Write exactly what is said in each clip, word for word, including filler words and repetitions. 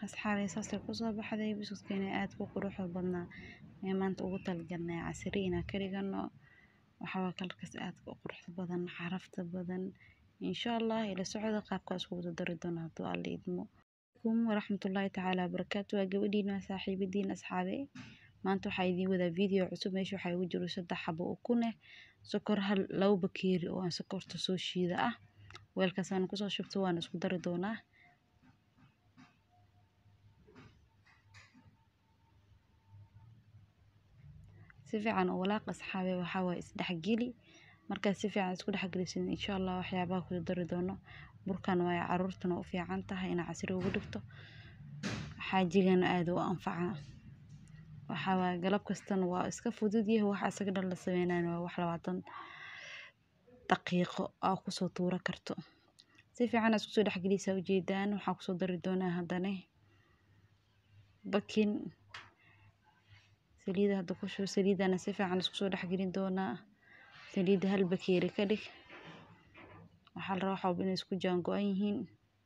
أصحابي ساسي كوسو بحدي بسوس كينا آد كوكو روحو بدنا maanta ugu talgalnay casri inaan ka dhigano waxa kalkaas aad ku qurux badan xarafta badan insha Allah ila socdo qaabka isku dari doona haduu alla idmo kum waraxmatullaahi ta'ala barakaatu waa gabadhiina saaxiibadiina asxaabe maanta waxa idin wada video cusub meesha waxa ugu jiro saddex xabo oo kuna sokor hal labo bakeeri oo aan sokorta soo shiida ah weelkaas aan ku soo shubto waan isku dari doonaa si fiican oo walaaq asxaabe waxa way isdhaxgeli marka si fiican isku dhaxgelisin insha Allah waxyaabaha ku dari doono burkan way caruurtana u fiican tahay in casri ugu dhigto xaajigana aad u anfaca waxa way galab kastana waa iska fudud yahay waxa asaga dhan la sameeynayo waa wax labaatan daqiiqo oo ku soo tuura karto si fiican isku soo dhaxgelisa ujeedaan waxa ku soo dari doonaa hadana bakin saliida hadda ku soo saliidana si fiican isku soo dhaxgelin doona saliida hal bakeeri ka dhig waxa la raaxo in isku jaango'an yihiin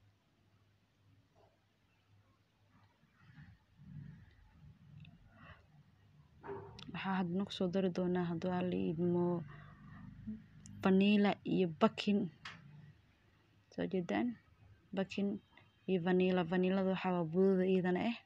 waxa hadna ku soo dari doona haduu alla idmo vanilla iyo bakin soo jeedaan bakin iyo vanilla vanillada waxa waa budada iyadana ah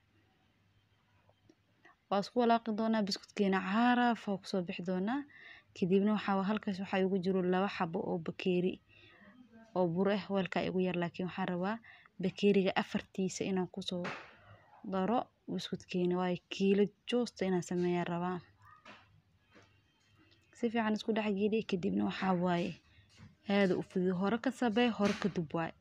wasku walaaqi doona biskutkeena caaraf oo ku soo bixi doona kadibna waxa halkaas waxa ugu jiro laba xabo oo bakeeri oo bur ah weelka ugu yar laakiin waxa rabaa bakeeriga afartiisa inaan ku soo daro biskutkeena way kiilo joosta inaan sameeyo rabaa si fiican isku dhaxgeli kadibna waxa waaye aad u fudud hore ka sabay hore ka dub waay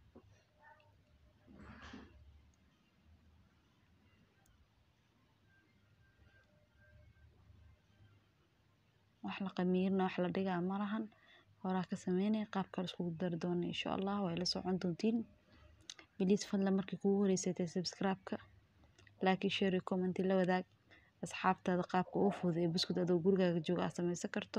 wax la qamiirna wax la dhigaa malahan hore ka sameeynay qaabka isku dar doona insha Allah way la socon doontiin please fadlan markii kugu horeysay subscribe-ka like share comment la wadaag asxaabtaada qaabka u fudud ee biskut adoo gurigaaga jooga sameeysan karto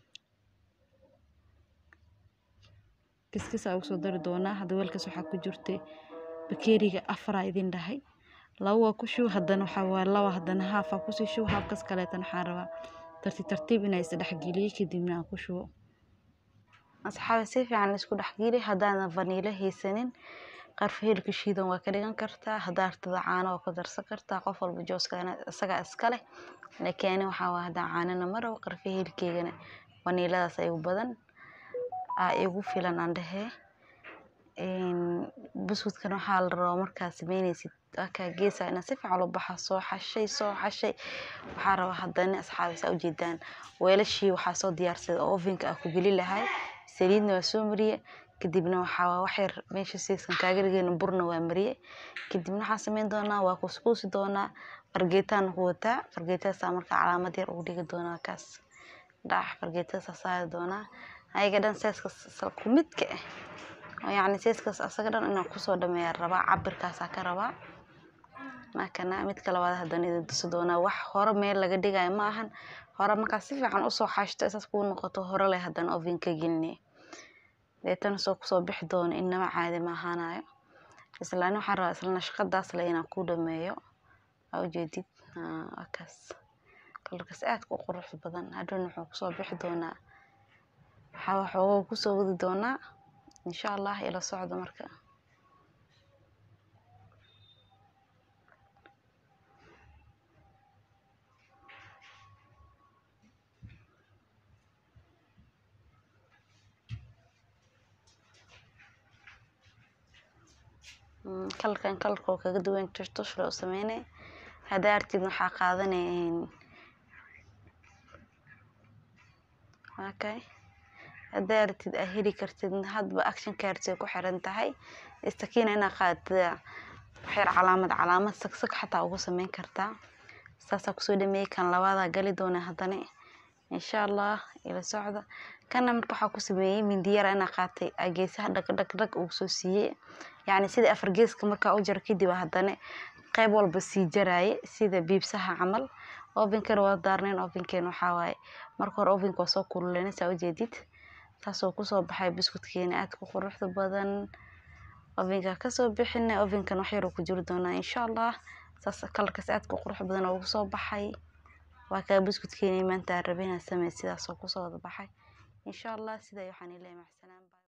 kiskisa ugu soo dari doona hada weelkaas waxa ku jirtay bakeeriga afar idin dhahay laba ku shub hadana waxa waa laba hadana haaf ku sii shub haafkas kale tan xaraba tartiib tartiib inay is dhaxgeliyo kadibna ku shubo asxaabi si fiican isku dhaxgeli hadana vanilla haysanin qarf heelka shiidan waa ka dhigan kartaa hadaartada caano oo ku darsan kartaa qof walba jooskana isaga iska leh laakiin waxa waa hada caanana maro qarf heelkeegana vanilladaas ay u badan ay ugu filan aan dhahay in biskutkan waxa la rabo markaa sameynaysid aka geesa ina si fiican u baxa soo xashay soo xashay waxa rabo hadana asxaabisa u jeedaan weelashii waxa soo diyaarsaday ovenka ku gali lahay saliidna waa soo mariyay kadibna waxa wax yar meesha siisan kaaga dhigeen burna waa mariyay kadibna waxa sameyn doonaa waa kuskuusi doonaa fargeetaan ku wata fargeetaas marka calaamad yar ugu dhigi doonaa kaas dhax fargeetaas saar doonaa ayaga dhan seeska ku midka ah yani seeskaas asaga dhan inaan ku soo dhameeyo raba cabirkaas ka raba markana mid kale wada hadana idin doona wax hore meel laga dhigayo ma ahan hore marka si fiican u soo xashto isaas ku noqoto hore leh hadana ovenka gelinay deetan soo ku soo bixi doona inama caadi ma ahanayo islaan waxa rabaa islaan shaqadaas la inaan ku dhameeyo oo jeedid akaas kalkaas aad ku qurux badan hadana wuxuu ku soo bixi doona waxa waxa ku soo wadi doona insha Allah ila socdo marka kalkan kalko kaga duwan jirto shiro sameeyay hada artid waxa qaadaneen okay hada artid ahiri kartid hadba action kaartay ku xiran tahay istakiina ina qaadada xir calaamad calaamad sagsag xataa ugu sameyn kartaa saasa ku soo dhameey kan labada gali doona hadana insha Allah ila socdo kana marka waxa ku sameeyay mindiyar ina qaatay ageesaha dhag dhag dhag ugu soo siiyay yani sida afar geeska marka u jar kadib hadana qayb walba si jaraay sida biibsaha amal ovenkan waa daarneen ovenkan waxa waay marka hore ovenka soo kululeynaysa u jeedid taasoo ku soo baxay biskutkeena aad ku quruxda badan ovenka kasoo bixinay ovenkan wax yar oo ku jiri doona insha Allah saas kalarkaas aad ku qurux badan oo soo baxay waa ka buskudkeena maanta rabina samee sidaas oo ku soo wada baxay insha Allah sida waxaan ilaahay maxsanaan